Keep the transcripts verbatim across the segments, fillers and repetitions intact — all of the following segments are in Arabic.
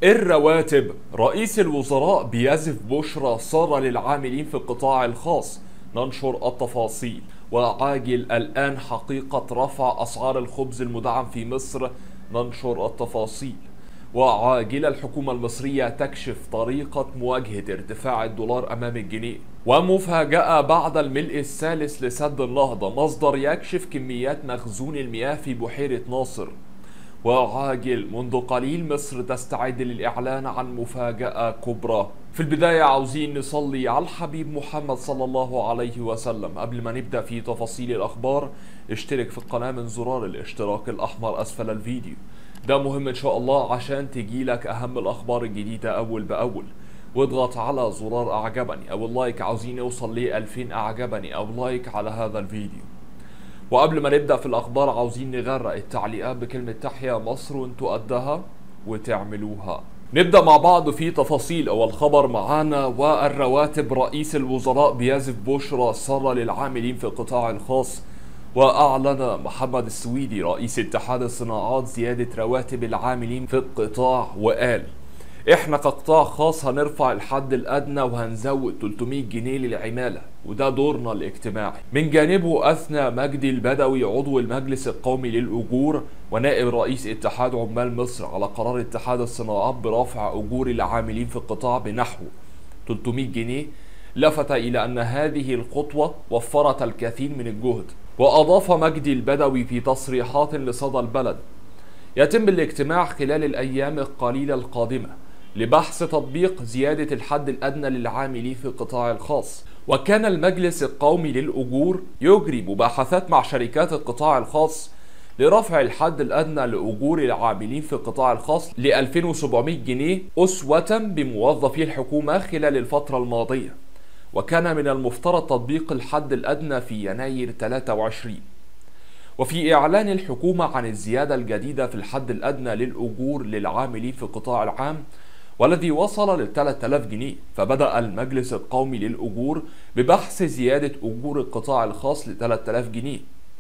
الرواتب. رئيس الوزراء بيزف بشرى سارة للعاملين في القطاع الخاص. ننشر التفاصيل. وعاجل الآن حقيقة رفع أسعار الخبز المدعم في مصر. ننشر التفاصيل. وعاجل الحكومة المصرية تكشف طريقة مواجهة ارتفاع الدولار أمام الجنيه. ومفاجأة بعد الملء الثالث لسد النهضة، مصدر يكشف كميات مخزون المياه في بحيرة ناصر. وعاجل منذ قليل مصر تستعد للإعلان عن مفاجأة كبرى. في البداية عاوزين نصلي على الحبيب محمد صلى الله عليه وسلم. قبل ما نبدأ في تفاصيل الأخبار، اشترك في القناة من زرار الاشتراك الأحمر أسفل الفيديو، ده مهم إن شاء الله عشان تجيلك أهم الأخبار الجديدة أول بأول. واضغط على زرار أعجبني أو اللايك، عاوزين نوصل ل ألفين أعجبني أو لايك على هذا الفيديو. وقبل ما نبدأ في الأخبار عاوزين نغرق التعليقات بكلمة تحيا مصر وانتوا قدها وتعملوها. نبدأ مع بعض في تفاصيل أول خبر معانا. والرواتب. رئيس الوزراء بيزف بشرى سارة للعاملين في القطاع الخاص. وأعلن محمد السويدي رئيس اتحاد الصناعات زيادة رواتب العاملين في القطاع، وقال: احنا كقطاع خاص هنرفع الحد الادنى وهنزود ثلاثمية جنيه للعماله، وده دورنا الاجتماعي. من جانبه اثنى مجدي البدوي عضو المجلس القومي للاجور ونائب رئيس اتحاد عمال مصر على قرار اتحاد الصناعات برفع اجور العاملين في القطاع بنحو ثلاثمية جنيه. لفت الى ان هذه الخطوه وفرت الكثير من الجهد. واضاف مجدي البدوي في تصريحات لصدى البلد: يتم الاجتماع خلال الايام القليله القادمه لبحث تطبيق زيادة الحد الأدنى للعاملين في القطاع الخاص. وكان المجلس القومي للأجور يجري مباحثات مع شركات القطاع الخاص لرفع الحد الأدنى لأجور العاملين في القطاع الخاص ل ألفين وسبعمية جنيه أسوة بموظفي الحكومة خلال الفترة الماضية. وكان من المفترض تطبيق الحد الأدنى في يناير ثلاثة وعشرين. وفي إعلان الحكومة عن الزيادة الجديدة في الحد الأدنى للأجور للعاملين في القطاع العام والذي وصل ل ثلاثة آلاف جنيه، فبدأ المجلس القومي للأجور ببحث زيادة أجور القطاع الخاص ل ثلاثة آلاف جنيه.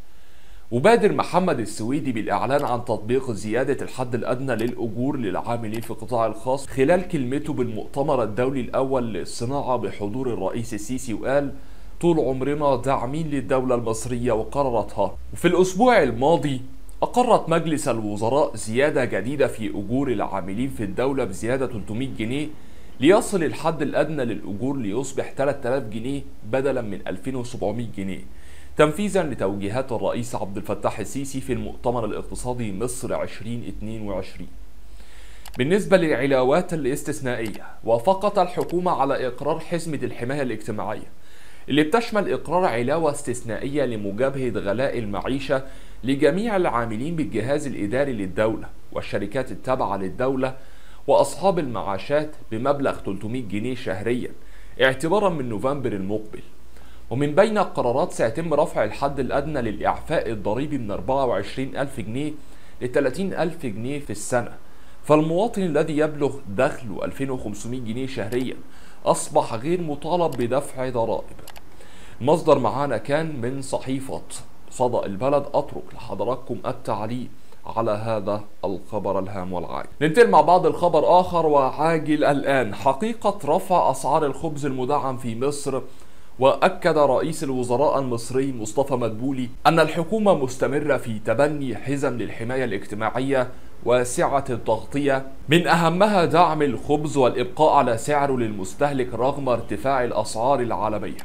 وبادر محمد السويدي بالإعلان عن تطبيق زيادة الحد الأدنى للأجور للعاملين في القطاع الخاص خلال كلمته بالمؤتمر الدولي الأول للصناعة بحضور الرئيس السيسي، وقال: طول عمرنا داعمين للدولة المصرية وقررتها. وفي الأسبوع الماضي أقرت مجلس الوزراء زيادة جديدة في أجور العاملين في الدولة بزيادة ثلاثمية جنيه، ليصل الحد الأدنى للأجور ليصبح ثلاثة آلاف جنيه بدلا من ألفين وسبعمية جنيه، تنفيذا لتوجيهات الرئيس عبد الفتاح السيسي في المؤتمر الاقتصادي مصر ألفين واثنين وعشرين. بالنسبة للعلاوات الاستثنائية، وافقت الحكومة على إقرار حزمة الحماية الاجتماعية اللي بتشمل إقرار علاوة استثنائية لمجابهة غلاء المعيشة لجميع العاملين بالجهاز الإداري للدولة والشركات التابعة للدولة وأصحاب المعاشات بمبلغ ثلاثمية جنيه شهريا اعتبارا من نوفمبر المقبل. ومن بين القرارات سيتم رفع الحد الأدنى للإعفاء الضريبي من أربعة وعشرين ألف جنيه ل ثلاثين ألف جنيه في السنة، فالمواطن الذي يبلغ دخله ألفين وخمسمية جنيه شهريا أصبح غير مطالب بدفع ضرائب. المصدر معانا كان من صحيفة صدى البلد. أترك لحضراتكم التعليق على هذا الخبر الهام والعاجل. ننتقل مع بعض الخبر آخر. وعاجل الآن حقيقة رفع أسعار الخبز المدعم في مصر. وأكد رئيس الوزراء المصري مصطفى مدبولي أن الحكومة مستمرة في تبني حزم للحماية الاجتماعية واسعة التغطية، من أهمها دعم الخبز والإبقاء على سعره للمستهلك رغم ارتفاع الأسعار العالمية.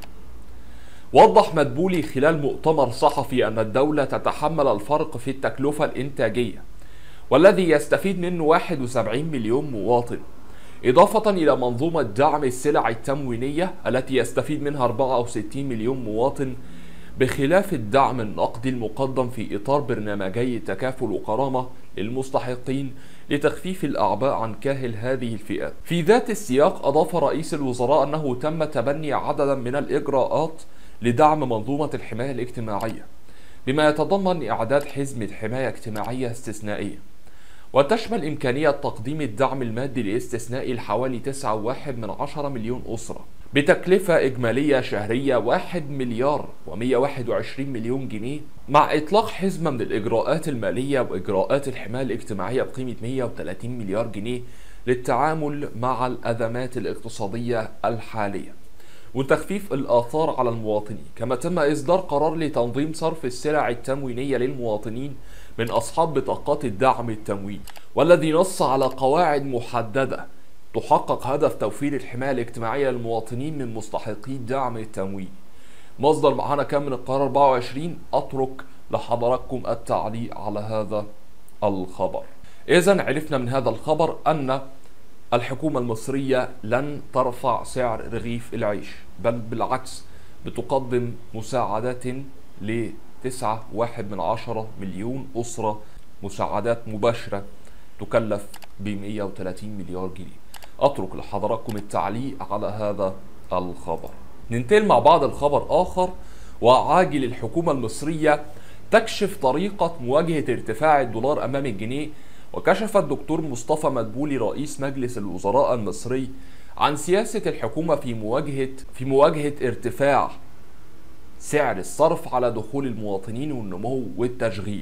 وضح مدبولي خلال مؤتمر صحفي أن الدولة تتحمل الفرق في التكلفة الإنتاجية والذي يستفيد منه واحد وسبعين مليون مواطن، إضافة إلى منظومة دعم السلع التموينية التي يستفيد منها أربعة وستين مليون مواطن، بخلاف الدعم النقدي المقدم في إطار برنامجي تكافل وكرامة للمستحقين لتخفيف الأعباء عن كاهل هذه الفئات. في ذات السياق أضاف رئيس الوزراء أنه تم تبني عددا من الإجراءات لدعم منظومة الحماية الاجتماعية، بما يتضمن إعداد حزمة حماية اجتماعية استثنائية، وتشمل إمكانية تقديم الدعم المادي الاستثنائي لحوالي تسعة فاصلة واحد من عشرة مليون أسرة بتكلفة إجمالية شهرية واحد مليار ومئة وواحد وعشرين مليون جنيه، مع إطلاق حزمة من الإجراءات المالية وإجراءات الحماية الاجتماعية بقيمة مئة وثلاثين مليار جنيه للتعامل مع الأزمات الاقتصادية الحالية وتخفيف الآثار على المواطنين. كما تم إصدار قرار لتنظيم صرف السلع التموينية للمواطنين من أصحاب بطاقات الدعم التمويني، والذي نص على قواعد محددة تحقق هدف توفير الحماية الاجتماعية للمواطنين من مستحقي الدعم التمويني. مصدر معانا كان من القرار أربعة وعشرين، أترك لحضراتكم التعليق على هذا الخبر. إذن عرفنا من هذا الخبر أن الحكومة المصرية لن ترفع سعر رغيف العيش، بل بالعكس بتقدم مساعدات ل تسعة واحد من عشرة مليون أسرة، مساعدات مباشرة تكلف ب مئة وثلاثين مليار جنيه. أترك لحضراتكم التعليق على هذا الخبر. ننتقل مع بعض الخبر آخر، وعاجل الحكومة المصرية تكشف طريقة مواجهة ارتفاع الدولار أمام الجنيه. وكشف الدكتور مصطفى مدبولي رئيس مجلس الوزراء المصري عن سياسة الحكومة في مواجهة في مواجهة ارتفاع سعر الصرف على دخول المواطنين والنمو والتشغيل.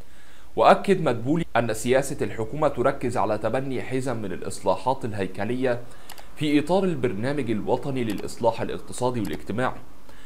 وأكد مدبولي أن سياسة الحكومة تركز على تبني حزم من الإصلاحات الهيكلية في إطار البرنامج الوطني للإصلاح الاقتصادي والاجتماعي،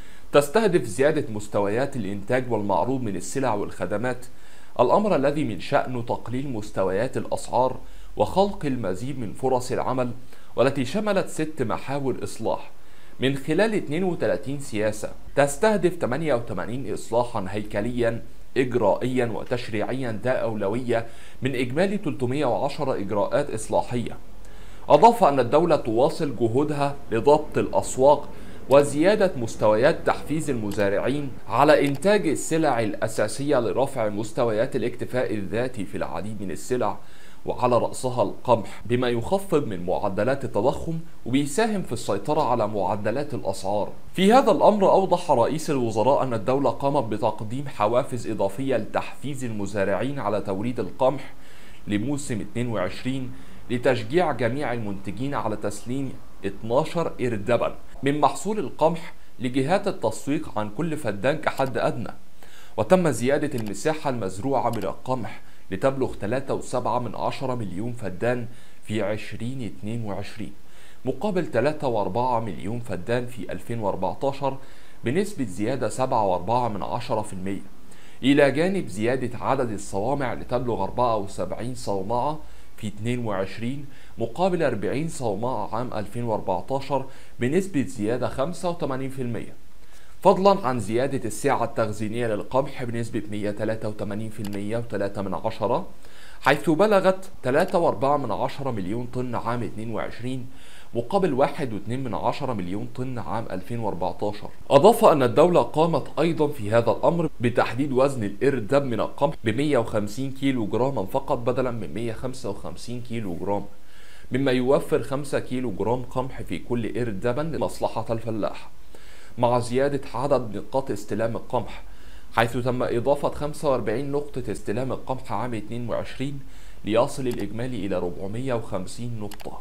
تستهدف زيادة مستويات الإنتاج والمعروض من السلع والخدمات، الأمر الذي من شأنه تقليل مستويات الأسعار وخلق المزيد من فرص العمل، والتي شملت ست محاور إصلاح من خلال اثنين وثلاثين سياسة تستهدف ثمانية وثمانين إصلاحا هيكليا إجرائيا وتشريعيا ذا أولوية من إجمالي ثلاثمئة وعشرة إجراءات إصلاحية. أضاف أن الدولة تواصل جهودها لضبط الأسواق وزيادة مستويات تحفيز المزارعين على إنتاج السلع الأساسية لرفع مستويات الاكتفاء الذاتي في العديد من السلع، وعلى رأسها القمح، بما يخفض من معدلات التضخم وبيساهم في السيطرة على معدلات الأسعار. في هذا الأمر أوضح رئيس الوزراء أن الدولة قامت بتقديم حوافز إضافية لتحفيز المزارعين على توريد القمح لموسم اثنين وعشرين لتشجيع جميع المنتجين على تسليم اثناشر إردبا من محصول القمح لجهات التسويق عن كل فدان كحد أدنى. وتم زيادة المساحة المزروعة من القمح لتبلغ ثلاثة فاصلة سبعة من عشرة مليون فدان في ألفين واثنين وعشرين مقابل ثلاثة فاصلة أربعة مليون فدان في ألفين وأربعة عشر بنسبة زيادة سبعة فاصلة أربعة من عشرة في المئة، إلى جانب زيادة عدد الصوامع لتبلغ أربعة وسبعين صومعة في اثنين وعشرين مقابل أربعين صومعة عام ألفين وأربعة عشر بنسبة زيادة خمسة وثمانين في المئة، فضلا عن زيادة السعة التخزينية للقمح بنسبة مئة وثلاثة وثمانين بالمئة وثلاثة من عشرة، حيث بلغت ثلاثة فاصلة أربعة من عشرة مليون طن عام اثنين وعشرين مقابل واحد فاصلة اثنين من عشرة مليون طن عام ألفين وأربعة عشر. أضاف أن الدولة قامت أيضا في هذا الأمر بتحديد وزن الإردب من القمح ب مئة وخمسين كيلو جراما فقط بدلا من مئة وخمسة وخمسين كيلو جرام، مما يوفر خمسة كيلو جرام قمح في كل إردبا لمصلحة الفلاح، مع زيادة عدد نقاط استلام القمح، حيث تم إضافة خمسة وأربعين نقطة استلام القمح عام اثنين وعشرين ليصل الإجمالي إلى أربعمئة وخمسين نقطة.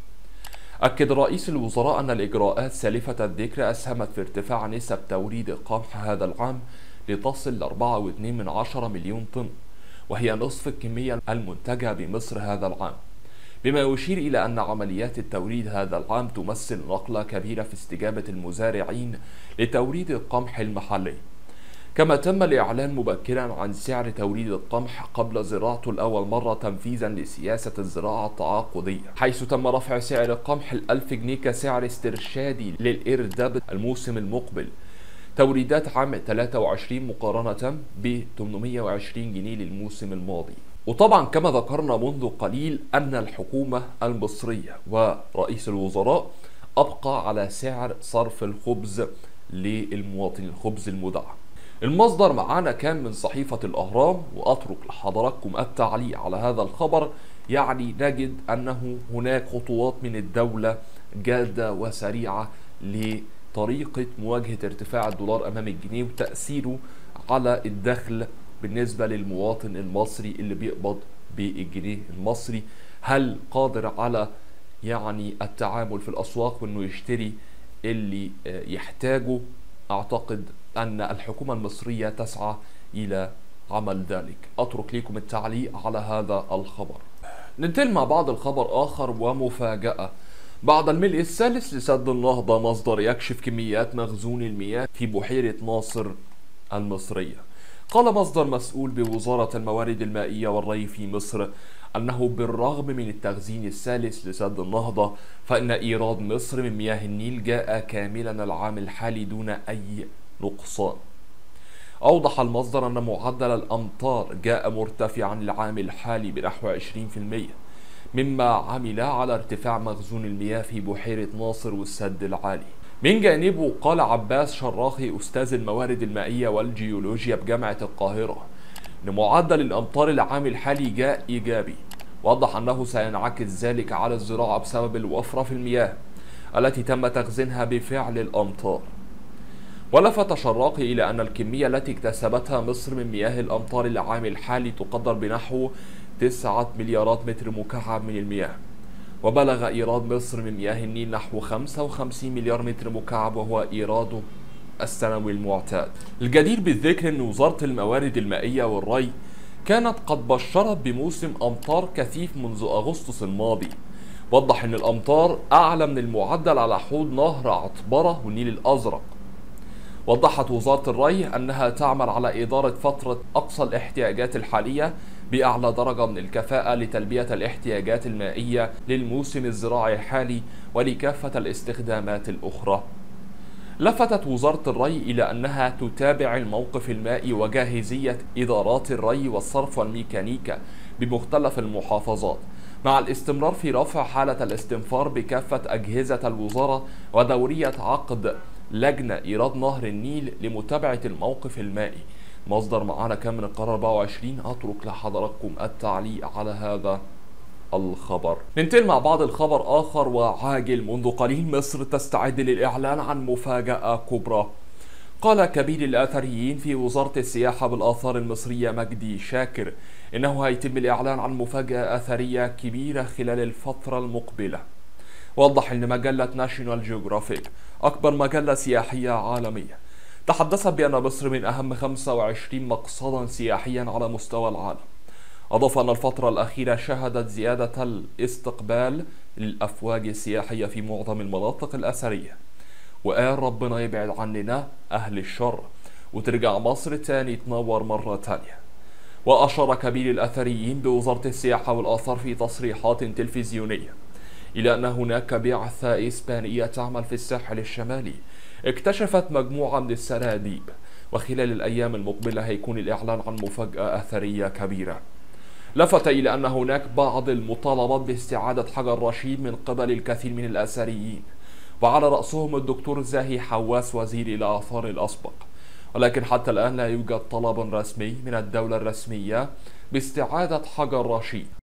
أكد رئيس الوزراء أن الإجراءات سالفة الذكر أسهمت في ارتفاع نسب توريد القمح هذا العام لتصل ل أربعة فاصلة اثنين من عشرة مليون طن، وهي نصف الكمية المنتجة بمصر هذا العام، بما يشير إلى أن عمليات التوريد هذا العام تمثل نقلة كبيرة في استجابة المزارعين لتوريد القمح المحلي. كما تم الإعلان مبكرا عن سعر توريد القمح قبل زراعته لأول مرة تنفيذا لسياسة الزراعة التعاقدية، حيث تم رفع سعر القمح الألف جنيه كسعر استرشادي للإردب الموسم المقبل، توريدات عام ثلاثة وعشرين مقارنة ب ثمانمئة وعشرين جنيه للموسم الماضي. وطبعا كما ذكرنا منذ قليل أن الحكومة المصرية ورئيس الوزراء أبقى على سعر صرف الخبز للمواطن، الخبز المدعم. المصدر معانا كان من صحيفة الأهرام، وأترك لحضراتكم التعليق على هذا الخبر. يعني نجد أنه هناك خطوات من الدولة جادة وسريعة لطريقة مواجهة ارتفاع الدولار أمام الجنيه وتأثيره على الدخل بالنسبة للمواطن المصري اللي بيقبض بالجنيه المصري. هل قادر على يعني التعامل في الأسواق وأنه يشتري اللي يحتاجه؟ أعتقد أن الحكومة المصرية تسعى إلى عمل ذلك. أترك لكم التعليق على هذا الخبر. ننتقل مع بعض الخبر آخر ومفاجأة. بعد الملء الثالث لسد النهضة، مصدر يكشف كميات مخزون المياه في بحيرة ناصر المصرية. قال مصدر مسؤول بوزارة الموارد المائية والري في مصر أنه بالرغم من التخزين الثالث لسد النهضة، فإن إيراد مصر من مياه النيل جاء كاملا العام الحالي دون أي نقصان. أوضح المصدر أن معدل الأمطار جاء مرتفعا العام الحالي بنحو عشرين بالمئة، مما عمل على ارتفاع مخزون المياه في بحيرة ناصر والسد العالي. من جانبه قال عباس شراخي أستاذ الموارد المائية والجيولوجيا بجامعة القاهرة أن معدل الأمطار العام الحالي جاء إيجابي. وضح أنه سينعكس ذلك على الزراعة بسبب الوفرة في المياه التي تم تخزينها بفعل الأمطار. ولفت شراقي إلى أن الكمية التي اكتسبتها مصر من مياه الأمطار العام الحالي تقدر بنحو تسعة مليارات متر مكعب من المياه، وبلغ إيراد مصر من مياه النيل نحو خمسة وخمسين مليار متر مكعب، وهو إيراده السنوي المعتاد. الجدير بالذكر أن وزارة الموارد المائية والري كانت قد بشرت بموسم أمطار كثيف منذ أغسطس الماضي. وضح أن الأمطار أعلى من المعدل على حوض نهر عطبرة والنيل الأزرق. وضحت وزارة الري أنها تعمل على إدارة فترة أقصى الاحتياجات الحالية بأعلى درجة من الكفاءة لتلبية الاحتياجات المائية للموسم الزراعي الحالي ولكافة الاستخدامات الأخرى. لفتت وزارة الري إلى أنها تتابع الموقف المائي وجاهزية إدارات الري والصرف والميكانيكا بمختلف المحافظات، مع الاستمرار في رفع حالة الاستنفار بكافة أجهزة الوزارة ودورية عقد لجنة إيراد نهر النيل لمتابعة الموقف المائي. مصدر معانا كان من القرار أربعة وعشرين. أترك لحضراتكم التعليق على هذا الخبر. ننتقل مع بعض الخبر آخر وعاجل. منذ قليل مصر تستعد للإعلان عن مفاجأة كبرى. قال كبير الآثريين في وزارة السياحة بالآثار المصرية مجدي شاكر إنه هيتم الإعلان عن مفاجأة أثرية كبيرة خلال الفترة المقبلة. وضح أن مجلة ناشيونال جيوغرافيك أكبر مجلة سياحية عالمية تحدثت بأن مصر من أهم خمسة وعشرين مقصدا سياحيا على مستوى العالم. أضاف أن الفترة الأخيرة شهدت زيادة الاستقبال للأفواج السياحية في معظم المناطق الأثرية، وقال ربنا يبعد عننا أهل الشر وترجع مصر تاني تنور مرة تانية. وأشار كبير الأثريين بوزارة السياحة والآثار في تصريحات تلفزيونية إلى أن هناك بعثة إسبانية تعمل في الساحل الشمالي اكتشفت مجموعة من السراديب، وخلال الأيام المقبلة هيكون الإعلان عن مفاجأة أثرية كبيرة. لفت إلى أن هناك بعض المطالبات باستعادة حجر رشيد من قبل الكثير من الأثريين، وعلى رأسهم الدكتور زاهي حواس وزير الآثار الأسبق، ولكن حتى الآن لا يوجد طلب رسمي من الدولة الرسمية باستعادة حجر رشيد.